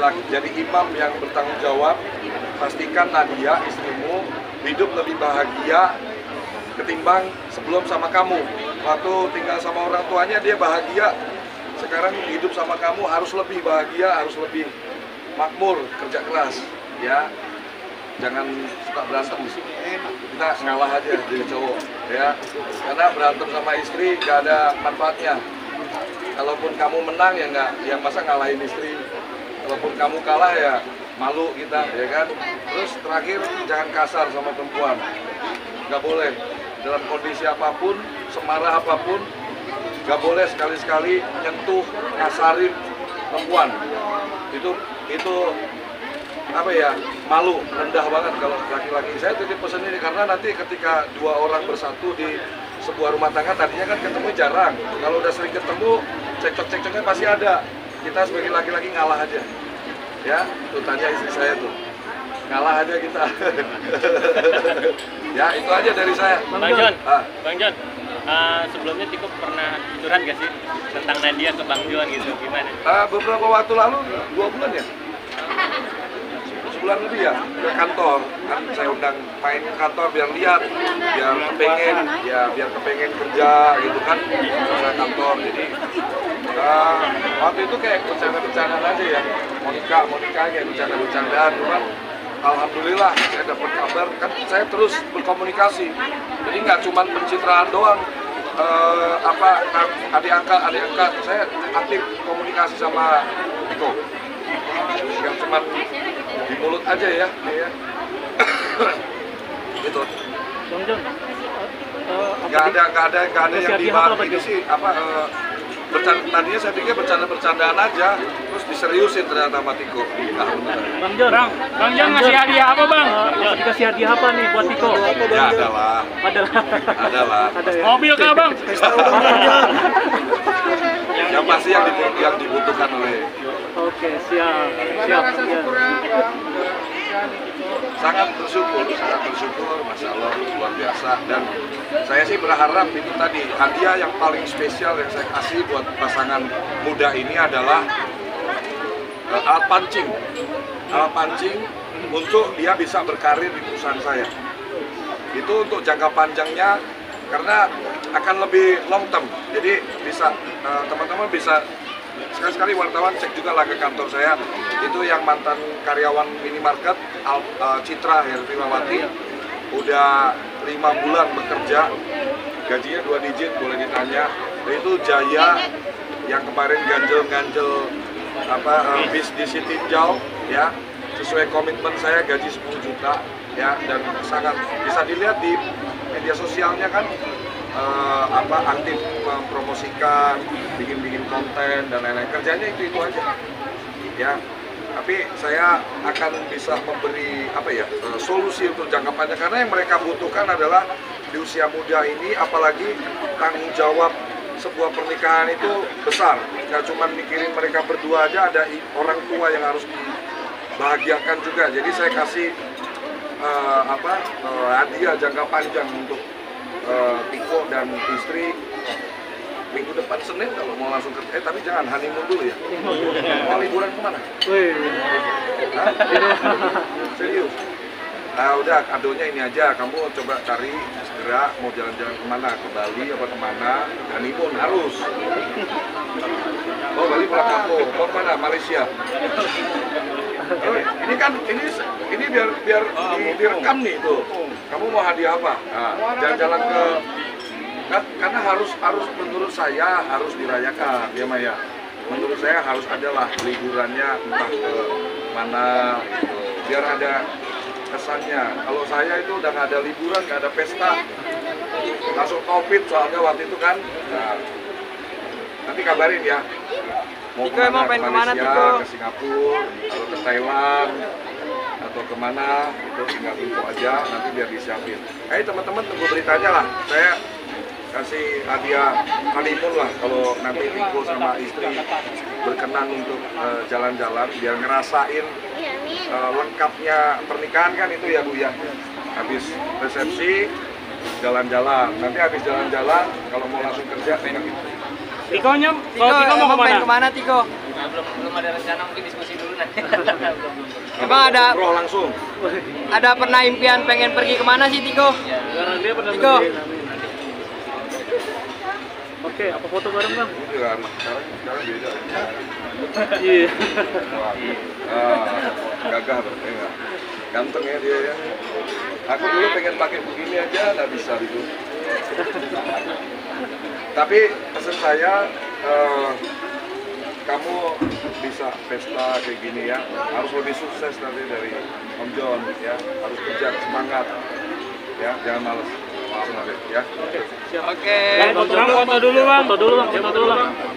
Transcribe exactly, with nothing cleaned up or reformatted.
laki, jadi imam yang bertanggung jawab. Pastikan Nadia, istrimu, hidup lebih bahagia ketimbang sebelum sama kamu. Waktu tinggal sama orang tuanya dia bahagia, sekarang hidup sama kamu harus lebih bahagia, harus lebih makmur, kerja keras, ya. Jangan suka berantem, kita ngalah aja jadi cowok, ya. Karena berantem sama istri gak ada manfaatnya. Kalaupun kamu menang ya nggak, yang masa ngalahin istri. Kalaupun kamu kalah ya malu kita, ya kan. Terus terakhir jangan kasar sama perempuan, nggak boleh. Dalam kondisi apapun, semarah apapun, nggak boleh sekali-sekali nyentuh, ngasarin perempuan. Itu itu apa ya, malu, rendah banget kalau laki-laki. Saya titip pesan ini karena nanti ketika dua orang bersatu di sebuah rumah tangga, tadinya kan ketemu jarang. Kalau udah sering ketemu, cekcok-cekcoknya pasti ada. Kita sebagai laki-laki ngalah aja. Ya, tuh tanya istri saya tuh. Ngalah aja kita. Ya, itu aja dari saya. Bang John, ah. Bang John, uh, sebelumnya Tiko pernah curhat gak sih tentang Nadia ke Bang John gitu, gimana? Uh, beberapa waktu lalu, dua bulan ya? Sebulan lebih ya, ke kantor. Kan saya undang main ke kantor biar lihat, biar kepengen, ya biar kepengen kerja gitu kan. Saya kantor, jadi uh, waktu itu kayak bercanda-bercandaan aja ya. Mau nikah, mau nikah kayak bercanda-bercandaan, cuman alhamdulillah saya dapat kabar, kan saya terus berkomunikasi. Jadi nggak cuma pencitraan doang, uh, apa adik angkat, adik angkat, saya aktif komunikasi sama Tiko. Nggak cuma di mulut aja ya, ya. Gitu. Bang John, uh, Nggak ada, nggak ada, nggak ada yang dibahas ini sih, apa uh, bercanda, tadinya saya pikir bercanda-bercandaan aja, terus diseriusin ternyata sama Tiko. Nah, Bang John, Bang, Bang John ngasih hadiah apa Bang? Uh, dikasih hadiah apa nih buat Tiko? ya adalah, Adalah. adalah. Ada ya? Mobil kah Bang? Yang pasti yang dibutuhkan, yang dibutuhkan oleh. Oke, siap. Siap. Ya. Sangat bersyukur, sangat bersyukur, Masya Allah, luar biasa. Dan saya sih berharap itu tadi, hadiah yang paling spesial yang saya kasih buat pasangan muda ini adalah uh, alat pancing. Alat pancing untuk dia bisa berkarir di perusahaan saya. Itu untuk jangka panjangnya, karena akan lebih long term. Jadi bisa teman-teman uh, bisa sekali-sekali wartawan cek juga lah ke kantor saya. Itu yang mantan karyawan minimarket Al, uh, Citra Herfiwawati, udah lima bulan bekerja, gajinya dua digit, boleh ditanya. Itu Jaya yang kemarin ganjel-ganjel apa uh, bis di Sitinjau, ya, sesuai komitmen saya gaji sepuluh juta, ya, dan sangat bisa dilihat di media sosialnya kan. Uh, apa aktif mempromosikan, bikin-bikin konten dan lain-lain, kerjanya itu itu aja, ya. Tapi saya akan bisa memberi apa ya uh, solusi untuk jangka panjang, karena yang mereka butuhkan adalah di usia muda ini, apalagi tanggung jawab sebuah pernikahan itu besar. Nggak cuma mikirin mereka berdua aja, ada orang tua yang harus dibahagiakan juga. Jadi saya kasih uh, apa uh, hadiah jangka panjang untuk Uh, Tiko dan istri minggu depan Senin kalau mau langsung ke, eh tapi jangan honeymoon dulu ya. Mau liburan kemana? Wih. Hah? Serius? Nah udah, kadonya ini aja, kamu coba cari segera mau jalan-jalan kemana, ke Bali apa kemana, honeymoon harus. Oh Bali pulang kampung, mau kemana? Malaysia. Oh, ini kan ini ini biar biar di, direkam nih tuh. Kamu mau hadiah apa? Nah, jalan-jalan ke kan, karena harus harus menurut saya harus dirayakan ya Maya. Menurut saya harus adalah liburannya entah ke mana gitu. Biar ada kesannya. Kalau saya itu udah nggak ada liburan, nggak ada pesta, langsung COVID soalnya waktu itu kan. Nah, nanti kabarin ya. Mau Tiko emang pengen kemana Tiko? Ke Singapura, atau ke Thailand, atau kemana, itu tinggal info aja, nanti biar disiapin. Ayo teman-teman tunggu beritanya lah, saya kasih hadiah honeymoon lah kalau nanti Tiko sama istri berkenan untuk jalan-jalan, uh, biar ngerasain uh, lengkapnya pernikahan kan itu ya Bu ya. Habis resepsi, jalan-jalan, nanti habis jalan-jalan, kalau mau langsung kerja, pengen gitu. Tiko nya, Tiko, Tiko mau emang pengen kemana? kemana Tiko? Nah, belum belum ada rencana, mungkin diskusi dulu Emang ada Roh langsung. ada pernah impian pengen pergi kemana sih Tiko? Karena dia pernah Tiko. pergi, amin. Oke, apa foto bareng bang? Ini juga anak sekarang sekarang beda. Iya. Wah, ah, gagah tuh, ya nggak? Ganteng ya dia ya. Aku dulu pengen pakai begini aja nggak bisa gitu. Tapi pesan saya, eh, kamu bisa pesta kayak gini ya, harus lebih sukses nanti dari Om John ya, harus kejar semangat ya, jangan males. Langsung aja ya. Oke, siap. Oke. Bang, foto dulu bang, foto dulu bang, foto dulu bang.